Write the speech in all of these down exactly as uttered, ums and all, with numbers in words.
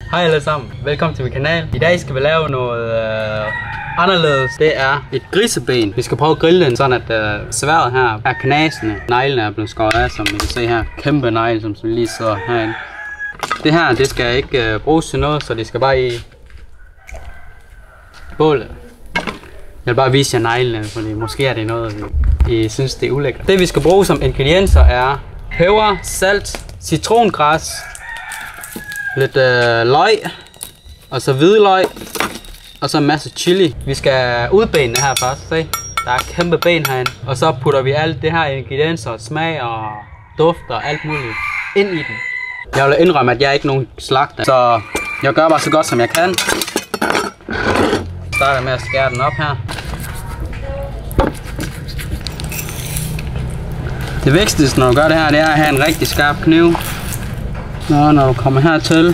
Hej alle sammen, velkommen til min kanal. I dag skal vi lave noget øh, anderledes. Det er et griseben. Vi skal prøve at grille den, sådan at øh, sværet her er knasende. Neglene er blevet skåret af, som I kan se her. Kæmpe negle, som lige sidder herinde. Det her, det skal ikke øh, bruges til noget, så det skal bare i bålet. Jeg vil bare vise jer neglene, fordi måske er det noget, I synes det er ulækkert. Det vi skal bruge som ingredienser er peber, salt, citrongræs, lidt øh, løg, og så hvidløg, og så en masse chili. Vi skal udbene det her først, se. Der er kæmpe ben herinde. Og så putter vi alt det her ingredienser, smag og duft og alt muligt ind i den. Jeg vil indrømme, at jeg er ikke nogen slagter, så jeg gør bare så godt som jeg kan. Starter med at skære den op her. Det vigtigste, når du gør det her, det er at have en rigtig skarp kniv. Nå, når du kommer hertil,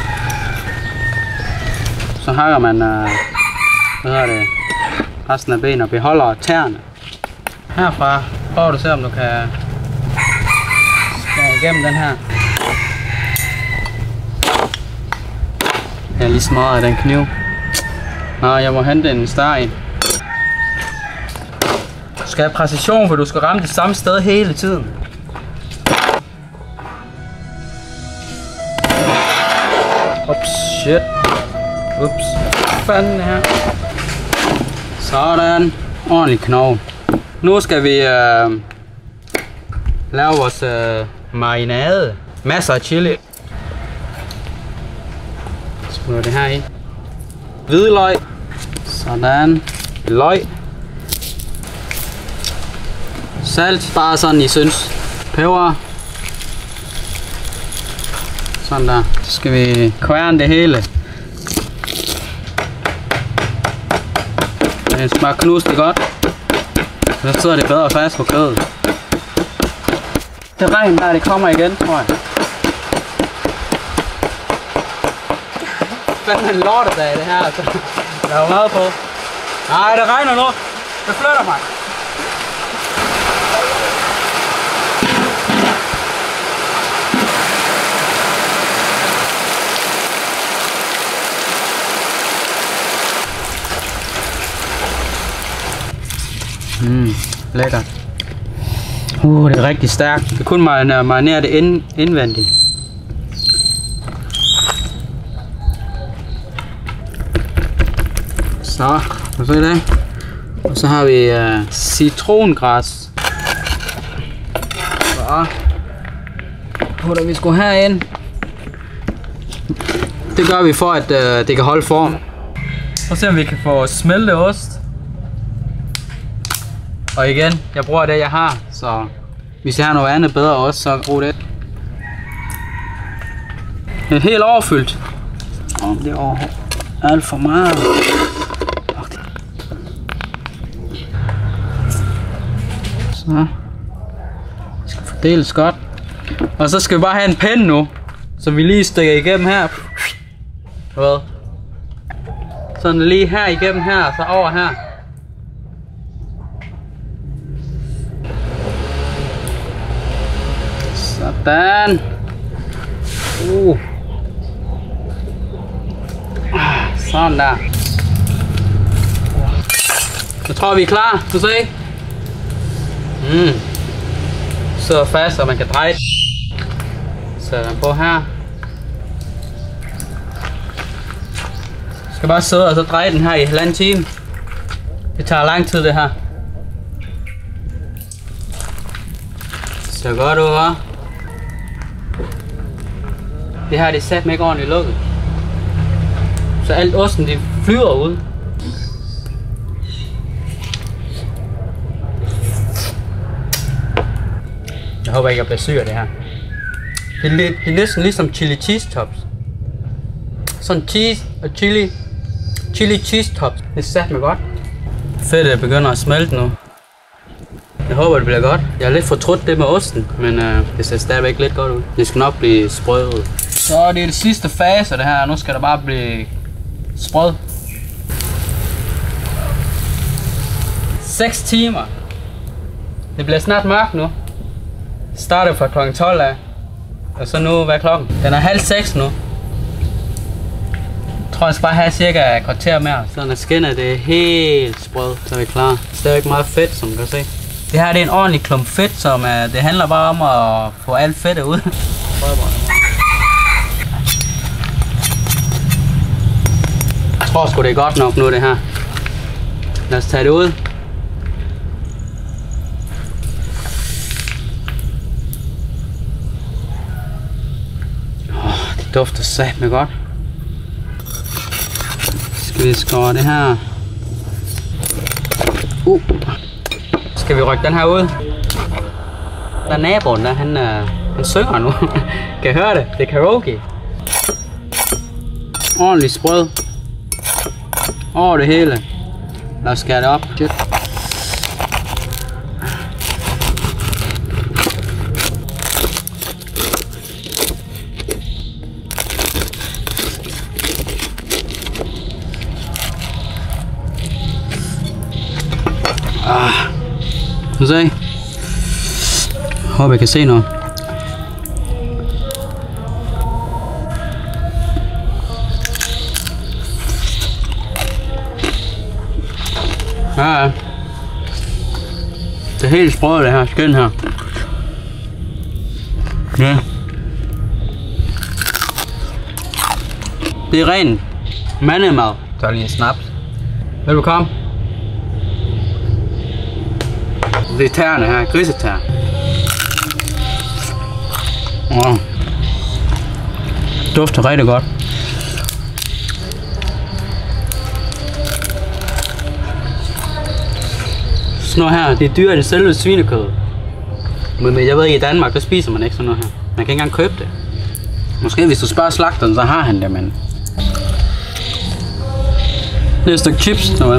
så hakker man øh, hvad hedder det, resten af benet og beholder tæerne. Herfra prøver du at se, om du kan skære igennem den her. Jeg er lige smadret af den kniv. Nå, jeg må hente en større en. Du skal have præcision, for du skal ramme det samme sted hele tiden. Ups, shit. Ups. Hvad fanden her? Sådan. Ordentlig knogle. Nu skal vi øh, lave vores øh, marinade. Masser af chili. Smutter det her i. Hvidløg. Sådan. Løg. Salt. Bare sådan I synes. Peber. Sådan der. Så skal vi kværne det hele. Det skal bare knuse det godt. Så sidder det bedre fast på kødet. Det regn der, det kommer igen, tror jeg. Hvad er en lortedag det her, altså. Der er jo meget på. Nej, det regner nu. Det flytter mig. Mm, lækkert. Uh, det er rigtig stærkt. Det er kun marinere det ind, indvendigt. Så, kan du se det? Og så har vi uh, citrongræs. Så putter vi sgu herind. Det gør vi for, at uh, det kan holde form. Prøv at se, om vi kan få smeltet ost. Og igen, jeg bruger det jeg har, så hvis jeg har noget andet bedre også, så brug det. Det er helt overfyldt. Åh, det er over alt for meget. Så. Det skal fordeles godt. Og så skal vi bare have en pen nu, så vi lige stikker igennem her. Hvad? Sådan lige her igennem her, så over her. Sådan. Uh. Sådan der. Jeg tror vi er klar. Du se. Mm. Så fast, så man kan dreje. Sætter den på her. Skal bare sidde og så dreje den her i halvanden time. Det tager lang tid det her. Så godt ud, hva'? Det her det er sat mig ikke ordentligt lukket. Så alt osten det flyver ud. Jeg håber ikke jeg bliver syg af det her. Det er, det er næsten ligesom chili cheese tops. Sådan cheese og chili. Chili cheese tops. Det er sat mig godt. Fedtet begynder at smelte nu. Jeg håber det bliver godt. Jeg er lidt fortrudt det med osten, men øh, det ser stadigvæk lidt godt ud. Det skal nok blive sprødet. Så det er det sidste fase det her. Nu skal der bare blive sprød. seks timer. Det bliver snart mørkt nu. Det starter fra klokken tolv af. Og så nu, hvad er klokken? Den er halv seks nu. tror, jeg skal bare have cirka et kvarter mere. Så når skinnet det er helt sprød, så er vi klar. Det er ikke meget fedt, som du kan se. Det her det er en ordentlig klump fedt, som uh, det handler bare om at få alt fedtet ud. Jeg tror sgu det er godt nok nu det her. Lad os tage det ud. Oh, det dufter satme godt. Skal vi skåre det her. Uh. Skal vi rykke den her ud? Der er naboen der, han, uh, han synger nu. Kan I høre det? Det er karaoke. Ordentligt sprød. Over det hele. Lad os skære det op. Shit. Ah. Nu se. Håber jeg kan se noget. Ja, ja. Det er helt sprødt det her skin her. Ja. Det er ren mandemad. Så lige en snaps. Vil du komme? Det er tæerne her, grisetær. Wow. Dufter rigtig godt. Sådan noget her, det er dyrt i selve svinekød. Men jeg ved ikke, i Danmark, der spiser man ikke sådan noget her. Man kan ikke engang købe det. Måske hvis du spørger slagteren, så har han det, men... Det er et stykke chips, nu.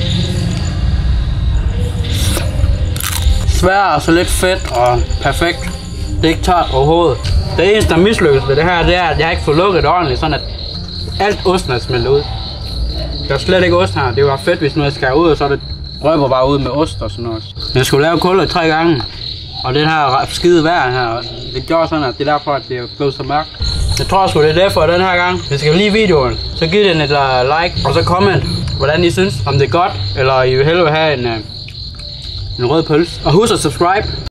Svær og så lidt fedt og perfekt. Det er ikke tørt overhovedet. Det eneste, der mislykkes ved det her, det er, at jeg ikke får lukket det ordentligt, sådan at alt osten er smeltet ud. Der er slet ikke ost her. Det var fedt, hvis nu jeg skærer ud, og så er det røber bare ud med ost og sådan noget. Jeg skulle lave kullet tre gange, og det her skide vejr her, det gjorde sådan, at det er derfor, at det er blevet så mørkt. Jeg tror sgu, det er derfor den her gang. Hvis I kan lide videoen, så giv den et like, og så comment, hvordan I synes, om det er godt, eller I vil hellere have en, en rød pølse. Og husk at subscribe.